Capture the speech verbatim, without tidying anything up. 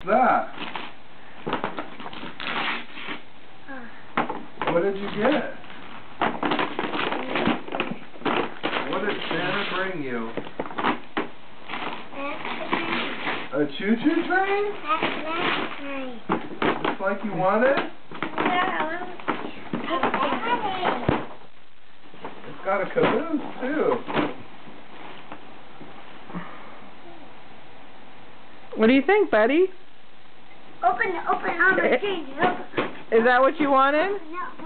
that? What did you get? What did Santa bring you? A choo-choo train? Just like you wanted? It's got a caboose, too. What do you think, buddy? Open, open on the screen. Is that what you wanted? No.